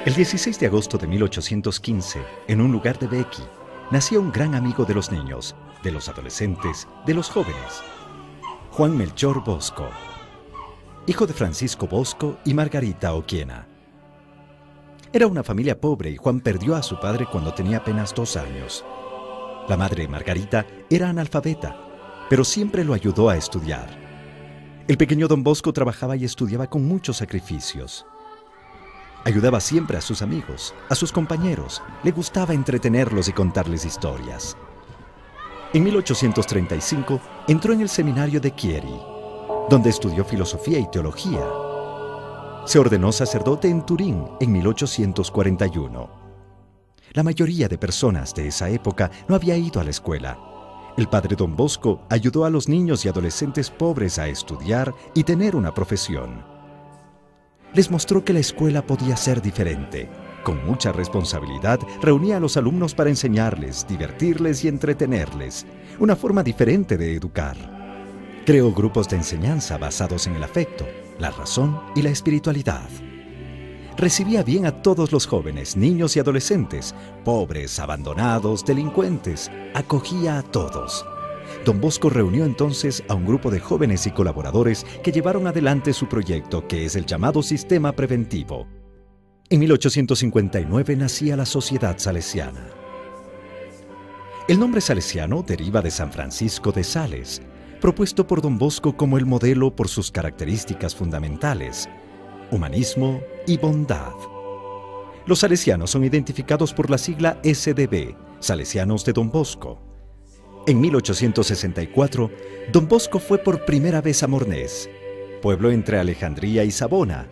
El 16 de agosto de 1815, en un lugar de Bequi, nacía un gran amigo de los niños, de los adolescentes, de los jóvenes. Juan Melchor Bosco, hijo de Francisco Bosco y Margarita Oquiena. Era una familia pobre y Juan perdió a su padre cuando tenía apenas 2 años. La madre, Margarita, era analfabeta, pero siempre lo ayudó a estudiar. El pequeño don Bosco trabajaba y estudiaba con muchos sacrificios. Ayudaba siempre a sus amigos, a sus compañeros. Le gustaba entretenerlos y contarles historias. En 1835 entró en el seminario de Chieri, donde estudió filosofía y teología. Se ordenó sacerdote en Turín en 1841. La mayoría de personas de esa época no había ido a la escuela. El padre don Bosco ayudó a los niños y adolescentes pobres a estudiar y tener una profesión. Les mostró que la escuela podía ser diferente. Con mucha responsabilidad, reunía a los alumnos para enseñarles, divertirles y entretenerles. Una forma diferente de educar. Creó grupos de enseñanza basados en el afecto, la razón y la espiritualidad. Recibía bien a todos los jóvenes, niños y adolescentes, pobres, abandonados, delincuentes. Acogía a todos. Don Bosco reunió entonces a un grupo de jóvenes y colaboradores que llevaron adelante su proyecto, que es el llamado Sistema Preventivo. En 1859 nacía la Sociedad Salesiana. El nombre salesiano deriva de San Francisco de Sales, propuesto por don Bosco como el modelo por sus características fundamentales: humanismo y bondad. Los salesianos son identificados por la sigla SDB, Salesianos de Don Bosco. En 1864, don Bosco fue por primera vez a Mornés, pueblo entre Alejandría y Savona.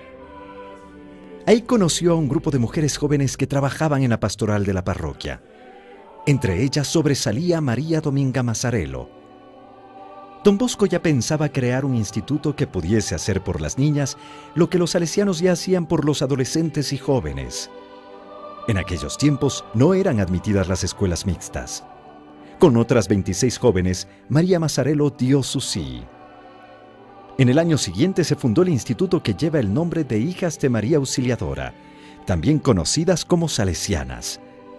Ahí conoció a un grupo de mujeres jóvenes que trabajaban en la pastoral de la parroquia. Entre ellas sobresalía María Dominga Mazzarello. Don Bosco ya pensaba crear un instituto que pudiese hacer por las niñas lo que los salesianos ya hacían por los adolescentes y jóvenes. En aquellos tiempos no eran admitidas las escuelas mixtas. Con otras 26 jóvenes, María Mazzarello dio su sí. En el año siguiente se fundó el instituto que lleva el nombre de Hijas de María Auxiliadora, también conocidas como salesianas.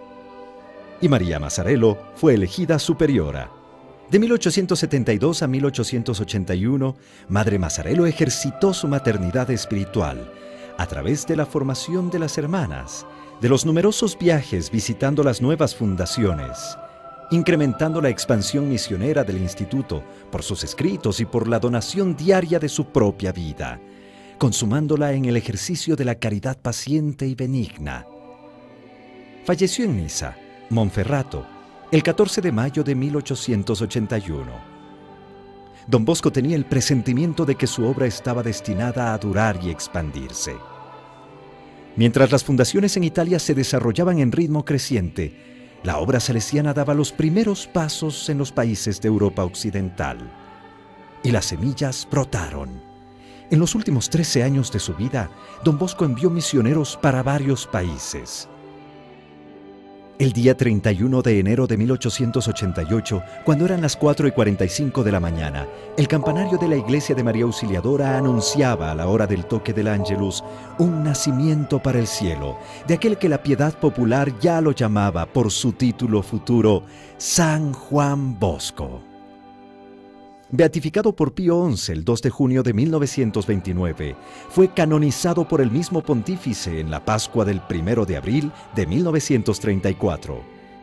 Y María Mazzarello fue elegida superiora. De 1872 a 1881, Madre Mazzarello ejercitó su maternidad espiritual a través de la formación de las hermanas, de los numerosos viajes visitando las nuevas fundaciones, incrementando la expansión misionera del instituto por sus escritos y por la donación diaria de su propia vida, consumándola en el ejercicio de la caridad paciente y benigna. Falleció en Niza, Monferrato, el 14 de mayo de 1881. Don Bosco tenía el presentimiento de que su obra estaba destinada a durar y expandirse. Mientras las fundaciones en Italia se desarrollaban en ritmo creciente, la obra salesiana daba los primeros pasos en los países de Europa Occidental. Y las semillas brotaron. En los últimos 13 años de su vida, don Bosco envió misioneros para varios países. El día 31 de enero de 1888, cuando eran las 4:45 de la mañana, el campanario de la iglesia de María Auxiliadora anunciaba a la hora del toque del Ángelus un nacimiento para el cielo, de aquel que la piedad popular ya lo llamaba por su título futuro, San Juan Bosco. Beatificado por Pío XI el 2 de junio de 1929, fue canonizado por el mismo pontífice en la Pascua del 1 de abril de 1934.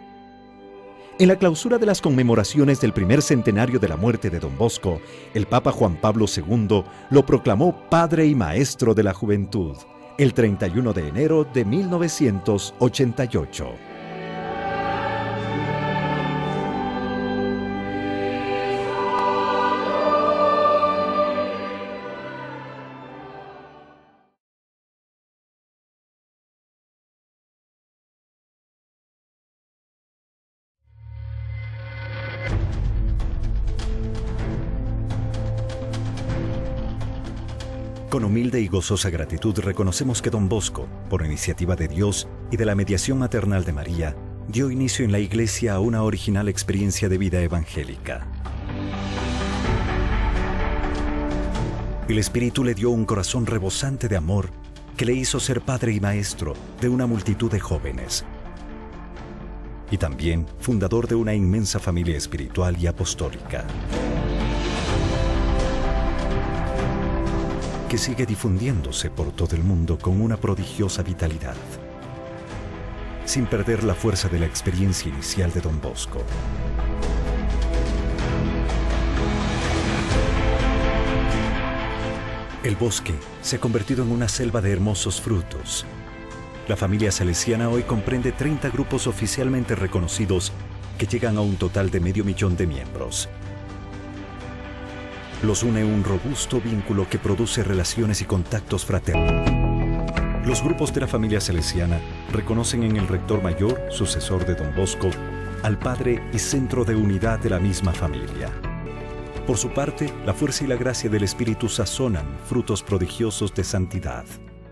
En la clausura de las conmemoraciones del primer centenario de la muerte de don Bosco, el Papa Juan Pablo II lo proclamó Padre y Maestro de la Juventud, el 31 de enero de 1988. Con humilde y gozosa gratitud reconocemos que don Bosco, por iniciativa de Dios y de la mediación maternal de María, dio inicio en la Iglesia a una original experiencia de vida evangélica. El Espíritu le dio un corazón rebosante de amor que le hizo ser padre y maestro de una multitud de jóvenes. Y también fundador de una inmensa familia espiritual y apostólica, que sigue difundiéndose por todo el mundo con una prodigiosa vitalidad, sin perder la fuerza de la experiencia inicial de Don Bosco. El bosque se ha convertido en una selva de hermosos frutos. La familia salesiana hoy comprende 30 grupos oficialmente reconocidos que llegan a un total de 500.000 de miembros. Los une un robusto vínculo que produce relaciones y contactos fraternos. Los grupos de la familia salesiana reconocen en el rector mayor, sucesor de Don Bosco, al padre y centro de unidad de la misma familia. Por su parte, la fuerza y la gracia del Espíritu sazonan frutos prodigiosos de santidad.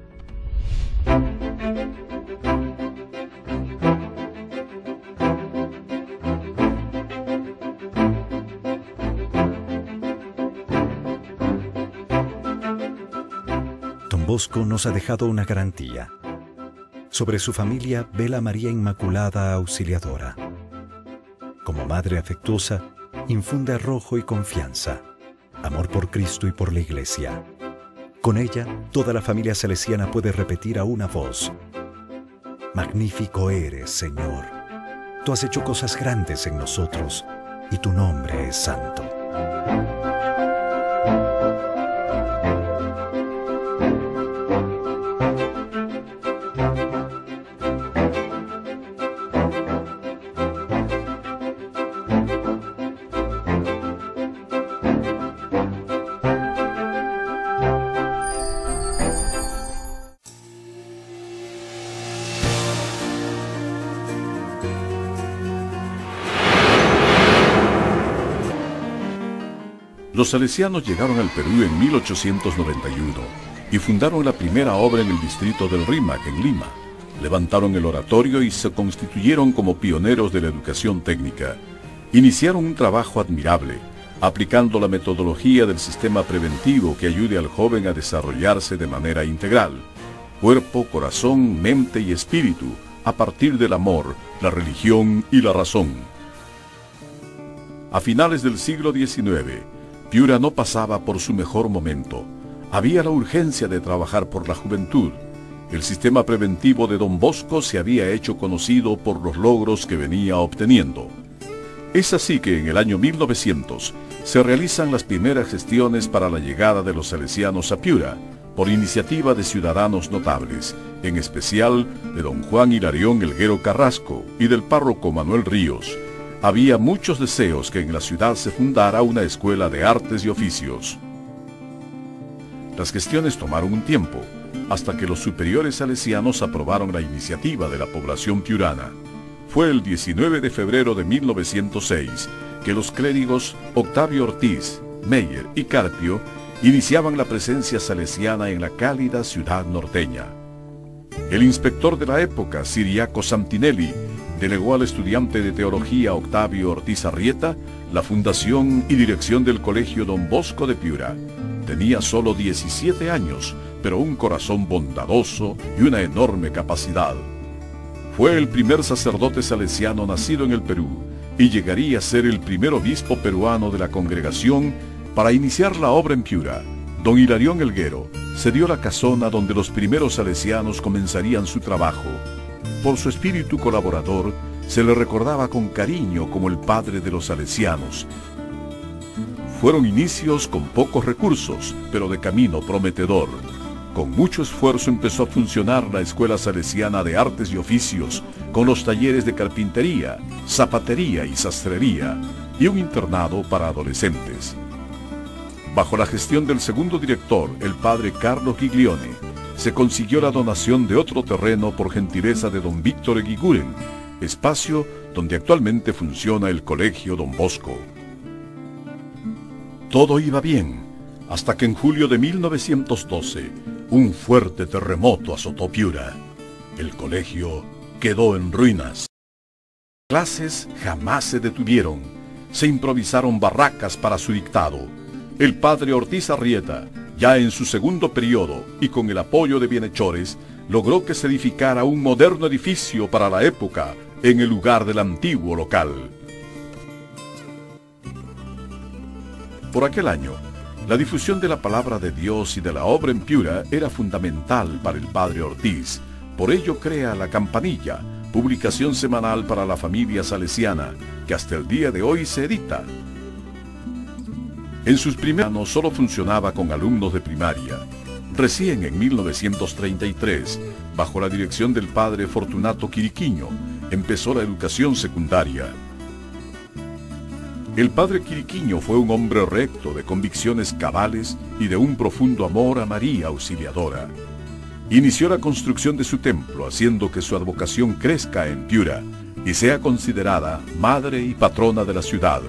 Don Bosco nos ha dejado una garantía. Sobre su familia vela María Inmaculada Auxiliadora. Como madre afectuosa, infunde arrojo y confianza, amor por Cristo y por la Iglesia. Con ella, toda la familia salesiana puede repetir a una voz: magnífico eres, Señor. Tú has hecho cosas grandes en nosotros y tu nombre es santo. Los salesianos llegaron al Perú en 1891 y fundaron la primera obra en el distrito del Rímac, en Lima. Levantaron el oratorio y se constituyeron como pioneros de la educación técnica. Iniciaron un trabajo admirable, aplicando la metodología del sistema preventivo que ayude al joven a desarrollarse de manera integral: cuerpo, corazón, mente y espíritu, a partir del amor, la religión y la razón. A finales del siglo XIX, Piura no pasaba por su mejor momento. Había la urgencia de trabajar por la juventud. El sistema preventivo de Don Bosco se había hecho conocido por los logros que venía obteniendo. Es así que en el año 1900 se realizan las primeras gestiones para la llegada de los salesianos a Piura, por iniciativa de ciudadanos notables, en especial de don Juan Hilarión Elguero Carrasco y del párroco Manuel Ríos. Había muchos deseos que en la ciudad se fundara una escuela de artes y oficios. Las gestiones tomaron un tiempo, hasta que los superiores salesianos aprobaron la iniciativa de la población piurana. Fue el 19 de febrero de 1906 que los clérigos Octavio Ortiz, Meyer y Carpio iniciaban la presencia salesiana en la cálida ciudad norteña. El inspector de la época, Ciriaco Santinelli, delegó al estudiante de teología Octavio Ortiz Arrieta la fundación y dirección del Colegio Don Bosco de Piura. Tenía solo 17 años, pero un corazón bondadoso y una enorme capacidad. Fue el primer sacerdote salesiano nacido en el Perú y llegaría a ser el primer obispo peruano de la congregación. Para iniciar la obra en Piura, don Hilarión Elguero cedió la casona donde los primeros salesianos comenzarían su trabajo. Por su espíritu colaborador, se le recordaba con cariño como el padre de los salesianos. Fueron inicios con pocos recursos, pero de camino prometedor. Con mucho esfuerzo empezó a funcionar la Escuela Salesiana de Artes y Oficios, con los talleres de carpintería, zapatería y sastrería, y un internado para adolescentes. Bajo la gestión del segundo director, el padre Carlos Giglione, se consiguió la donación de otro terreno por gentileza de don Víctor Eguiguren, espacio donde actualmente funciona el Colegio Don Bosco. Todo iba bien, hasta que en julio de 1912, un fuerte terremoto azotó Piura. El colegio quedó en ruinas. Clases jamás se detuvieron. Se improvisaron barracas para su dictado. El padre Ortiz Arrieta Ya en su segundo periodo, y con el apoyo de bienhechores, logró que se edificara un moderno edificio para la época en el lugar del antiguo local. Por aquel año, la difusión de la palabra de Dios y de la obra en Piura era fundamental para el padre Ortiz. Por ello crea La Campanilla, publicación semanal para la familia salesiana, que hasta el día de hoy se edita. En sus primeros años solo funcionaba con alumnos de primaria. Recién en 1933, bajo la dirección del padre Fortunato Quiriquiño, empezó la educación secundaria. El padre Quiriquiño fue un hombre recto, de convicciones cabales y de un profundo amor a María Auxiliadora. Inició la construcción de su templo, haciendo que su advocación crezca en Piura y sea considerada madre y patrona de la ciudad.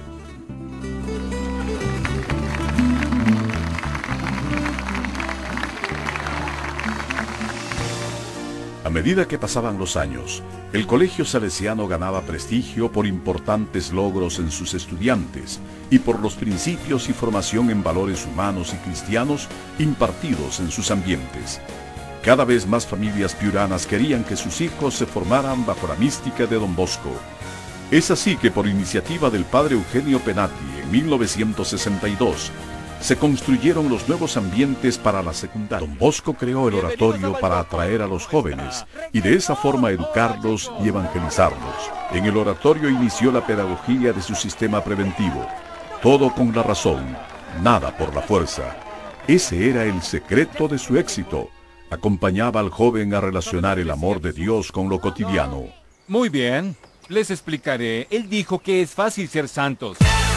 A medida que pasaban los años, el colegio salesiano ganaba prestigio por importantes logros en sus estudiantes y por los principios y formación en valores humanos y cristianos impartidos en sus ambientes. Cada vez más familias piuranas querían que sus hijos se formaran bajo la mística de Don Bosco. Es así que por iniciativa del padre Eugenio Penati en 1962, se construyeron los nuevos ambientes para la secundaria. Don Bosco creó el oratorio para atraer a los jóvenes y de esa forma educarlos y evangelizarlos. En el oratorio inició la pedagogía de su sistema preventivo. Todo con la razón, nada por la fuerza. Ese era el secreto de su éxito. Acompañaba al joven a relacionar el amor de Dios con lo cotidiano. Muy bien, les explicaré. Él dijo que es fácil ser santos.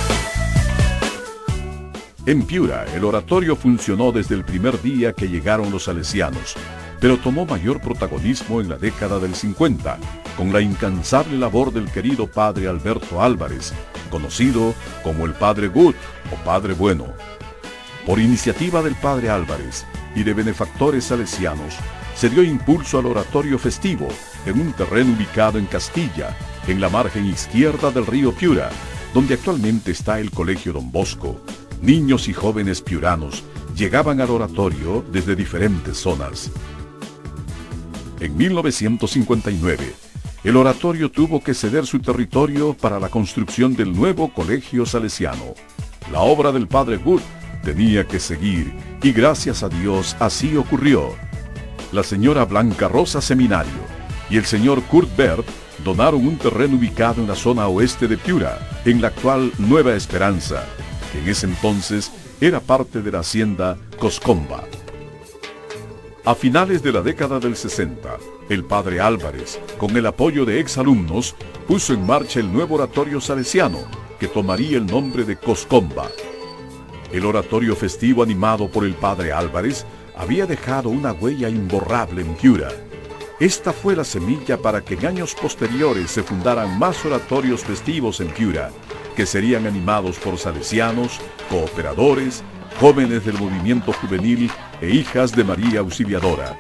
En Piura, el oratorio funcionó desde el primer día que llegaron los salesianos, pero tomó mayor protagonismo en la década del 50, con la incansable labor del querido padre Alberto Álvarez, conocido como el Padre Good o Padre Bueno. Por iniciativa del padre Álvarez y de benefactores salesianos, se dio impulso al oratorio festivo en un terreno ubicado en Castilla, en la margen izquierda del río Piura, donde actualmente está el Colegio Don Bosco. Niños y jóvenes piuranos llegaban al oratorio desde diferentes zonas. En 1959, el oratorio tuvo que ceder su territorio para la construcción del nuevo colegio salesiano. La obra del padre Good tenía que seguir, y gracias a Dios así ocurrió. La señora Blanca Rosa Seminario y el señor Kurt Bert donaron un terreno ubicado en la zona oeste de Piura, en la actual Nueva Esperanza, que en ese entonces era parte de la hacienda Coscomba. A finales de la década del 60, el padre Álvarez, con el apoyo de exalumnos, puso en marcha el nuevo oratorio salesiano, que tomaría el nombre de Coscomba. El oratorio festivo animado por el padre Álvarez había dejado una huella imborrable en Piura. Esta fue la semilla para que en años posteriores se fundaran más oratorios festivos en Piura, que serían animados por salesianos, cooperadores, jóvenes del movimiento juvenil e hijas de María Auxiliadora.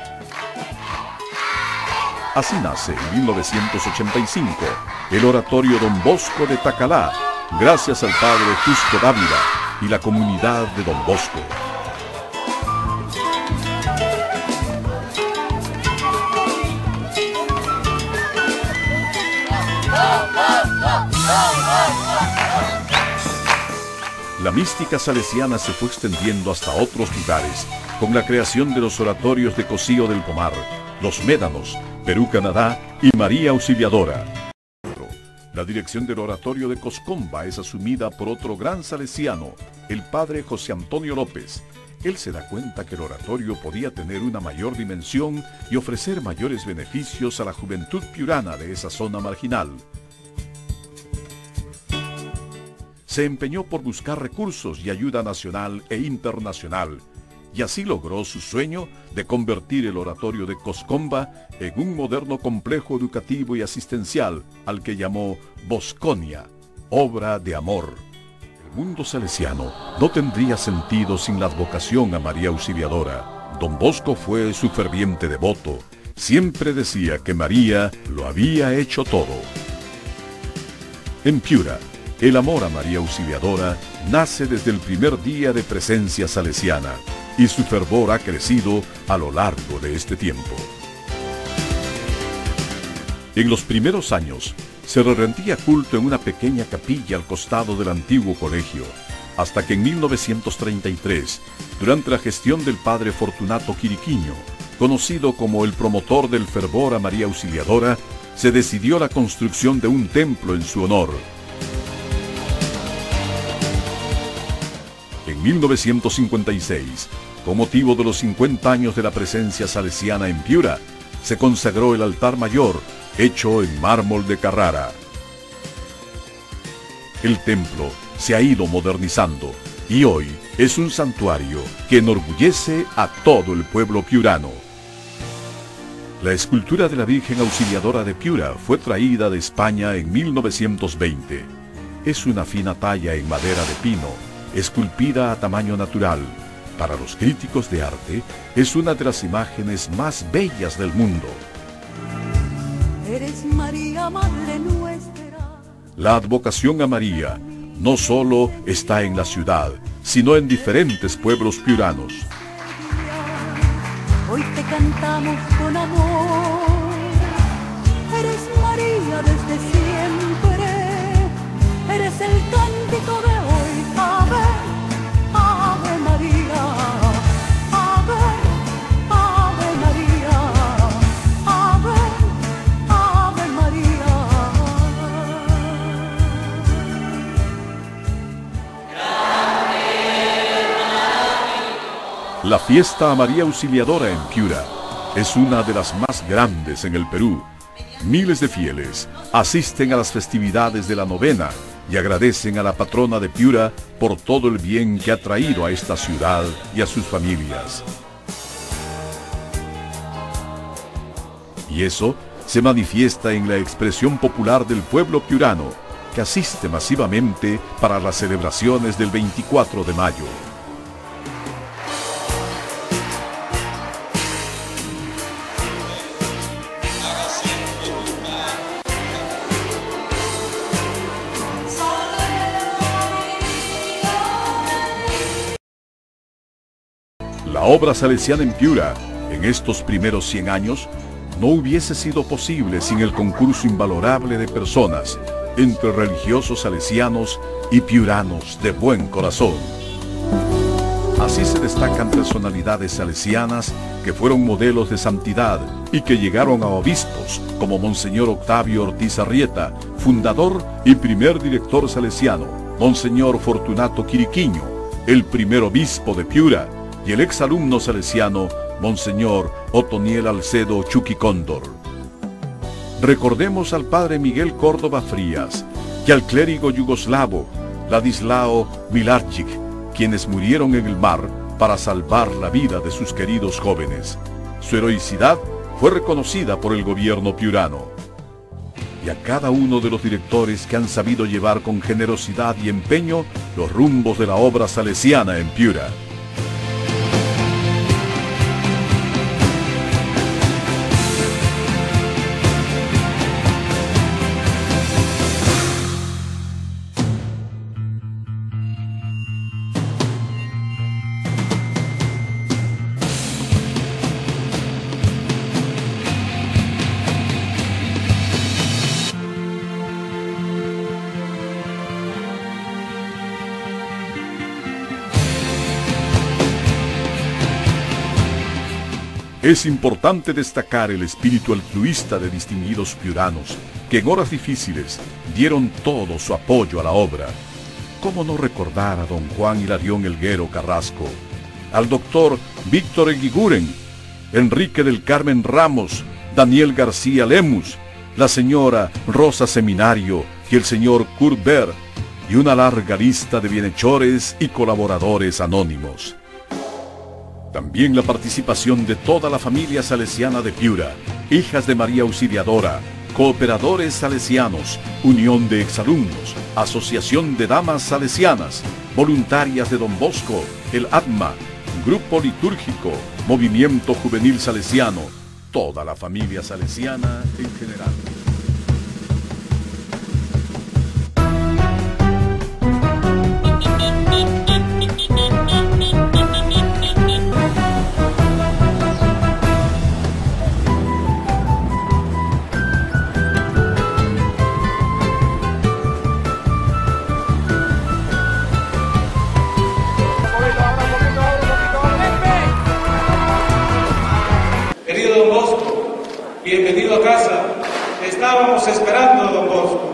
Así nace en 1985 el oratorio Don Bosco de Tacalá, gracias al padre Justo Dávila y la comunidad de Don Bosco. La mística salesiana se fue extendiendo hasta otros lugares, con la creación de los oratorios de Cocío del Pomar, Los Médanos, Perú, Canadá y María Auxiliadora. La dirección del oratorio de Coscomba es asumida por otro gran salesiano, el padre José Antonio López. Él se da cuenta que el oratorio podía tener una mayor dimensión y ofrecer mayores beneficios a la juventud piurana de esa zona marginal. Se empeñó por buscar recursos y ayuda nacional e internacional, y así logró su sueño de convertir el oratorio de Coscomba en un moderno complejo educativo y asistencial al que llamó Bosconia, obra de amor. El mundo salesiano no tendría sentido sin la advocación a María Auxiliadora. Don Bosco fue su ferviente devoto. Siempre decía que María lo había hecho todo. En Piura, el amor a María Auxiliadora nace desde el primer día de presencia salesiana. y su fervor ha crecido a lo largo de este tiempo. En los primeros años, se le rendía culto en una pequeña capilla al costado del antiguo colegio, hasta que en 1933, durante la gestión del padre Fortunato Quiriquiño, conocido como el promotor del fervor a María Auxiliadora, se decidió la construcción de un templo en su honor. En 1956, con motivo de los 50 años de la presencia salesiana en Piura, se consagró el altar mayor, hecho en mármol de Carrara. El templo se ha ido modernizando y hoy es un santuario que enorgullece a todo el pueblo piurano. La escultura de la Virgen Auxiliadora de Piura fue traída de España en 1920. Es una fina talla en madera de pino, esculpida a tamaño natural. Para los críticos de arte, es una de las imágenes más bellas del mundo. Eres María, Madre nuestra. La advocación a María no solo está en la ciudad, sino en diferentes pueblos piuranos. Hoy te cantamos con amor. Eres María desde siempre. Eres el cántico de hoy. Ave, Ave María. Ave, Ave María. Ave, Ave María. La fiesta a María Auxiliadora en Piura es una de las más grandes en el Perú. Miles de fieles asisten a las festividades de la novena y agradecen a la patrona de Piura por todo el bien que ha traído a esta ciudad y a sus familias. Y eso se manifiesta en la expresión popular del pueblo piurano, que asiste masivamente para las celebraciones del 24 de mayo. La obra salesiana en Piura, en estos primeros 100 años, no hubiese sido posible sin el concurso invalorable de personas, entre religiosos salesianos y piuranos de buen corazón. Así se destacan personalidades salesianas que fueron modelos de santidad y que llegaron a obispos, como Monseñor Octavio Ortiz Arrieta, fundador y primer director salesiano, Monseñor Fortunato Quiriquiño, el primer obispo de Piura, y el exalumno salesiano, Monseñor Otoniel Alcedo Chucky Cóndor. Recordemos al padre Miguel Córdoba Frías y al clérigo yugoslavo Ladislao Milarchik, quienes murieron en el mar para salvar la vida de sus queridos jóvenes. Su heroicidad fue reconocida por el gobierno piurano. Y a cada uno de los directores que han sabido llevar con generosidad y empeño los rumbos de la obra salesiana en Piura. Es importante destacar el espíritu altruista de distinguidos piuranos que en horas difíciles dieron todo su apoyo a la obra. ¿Cómo no recordar a don Juan Hilarión Elguero Carrasco, al doctor Víctor Eguiguren, Enrique del Carmen Ramos, Daniel García Lemus, la señora Rosa Seminario y el señor Kurt Ver, y una larga lista de bienhechores y colaboradores anónimos? También la participación de toda la familia salesiana de Piura, hijas de María Auxiliadora, cooperadores salesianos, unión de exalumnos, asociación de damas salesianas, voluntarias de Don Bosco, el ATMA, grupo litúrgico, movimiento juvenil salesiano, toda la familia salesiana en general. Bienvenido a casa. Estábamos esperando a don Bosco.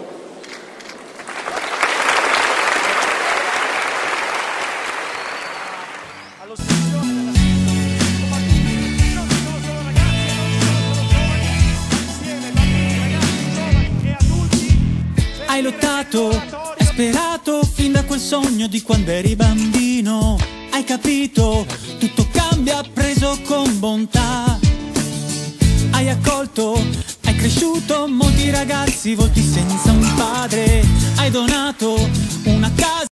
Hai lottato, hai sperato fin da quel sogno di quando eri bambino. Hai capito, tutto cambia preso con bontà. Hai accolto, hai cresciuto molti ragazzi volti senza un padre. Hai donato una casa.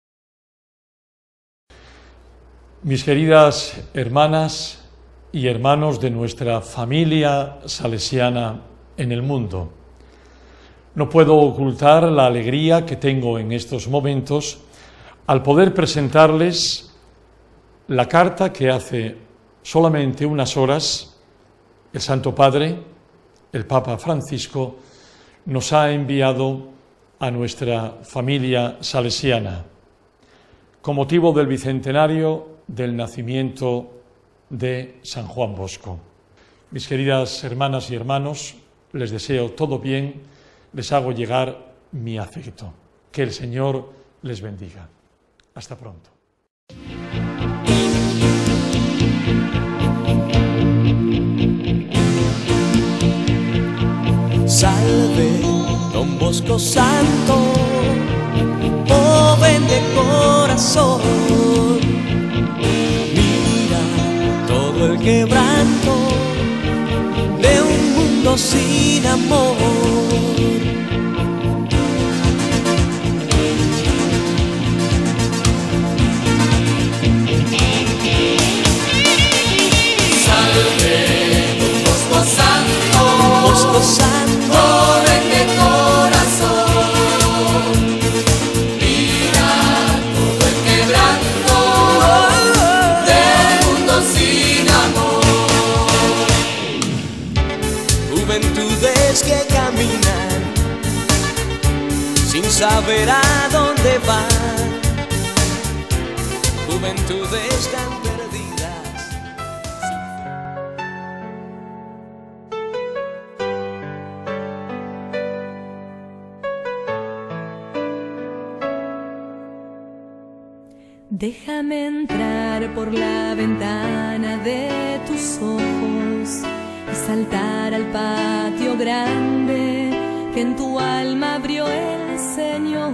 Mis queridas hermanas y hermanos de nuestra familia salesiana en el mundo, no puedo ocultar la alegría que tengo en estos momentos al poder presentarles la carta que hace solamente unas horas el Santo Padre, el Papa Francisco, nos ha enviado a nuestra familia salesiana con motivo del bicentenario del nacimiento de San Juan Bosco. Mis queridas hermanas y hermanos, les deseo todo bien. Les hago llegar mi afecto. Que el Señor les bendiga. Hasta pronto. Salve, Don Bosco Santo, joven de corazón. Mira todo el quebranto de un mundo sin amor. Bosco Santo, joven de corazón, mira todo el quebranto del mundo sin amor. Juventudes que caminan sin saber a dónde van, juventudes tan perdidas. Déjame entrar por la ventana de tus ojos y saltar al patio grande que en tu alma abrió el Señor,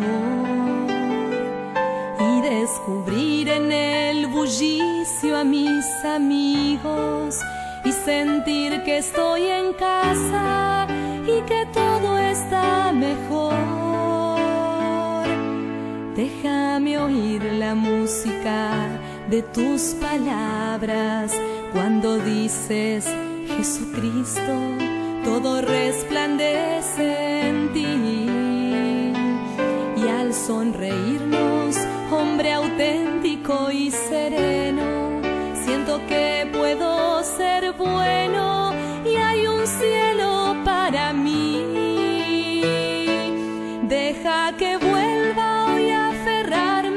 y descubrir en el bullicio a mis amigos y sentir que estoy en casa y que todo está mejor. Déjame oír la música de tus palabras cuando dices, Jesucristo, todo resplandece en ti. Y al sonreírnos, hombre auténtico y sereno, siento que puedo ser bueno y hay un cielo para mí. Deja que vuelva hoy a aferrarme